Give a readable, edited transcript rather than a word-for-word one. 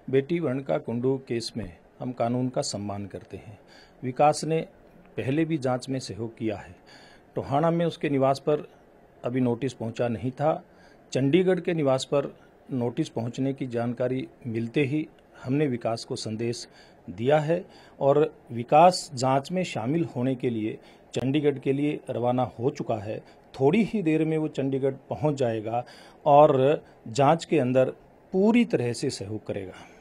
बेटी वणका कुंडू केस में हम कानून का सम्मान करते हैं। विकास ने पहले भी जांच में सहयोग किया है। टोहाना में उसके निवास पर अभी नोटिस पहुंचा नहीं था। चंडीगढ़ के निवास पर नोटिस पहुंचने की जानकारी मिलते ही हमने विकास को संदेश दिया है और विकास जांच में शामिल होने के लिए चंडीगढ़ के लिए रवाना हो चुका है। थोड़ी ही देर में वो चंडीगढ़ पहुंच जाएगा और जांच के अंदर पूरी तरह से सहयोग करेगा।